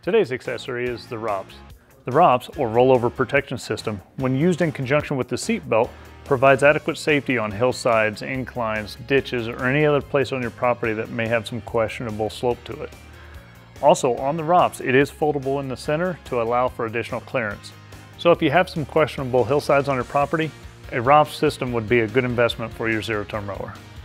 Today's accessory is the ROPS. The ROPS, or rollover protection system, when used in conjunction with the seat belt, provides adequate safety on hillsides, inclines, ditches, or any other place on your property that may have some questionable slope to it. Also, on the ROPS, it is foldable in the center to allow for additional clearance. So if you have some questionable hillsides on your property, a ROPS system would be a good investment for your zero-turn mower.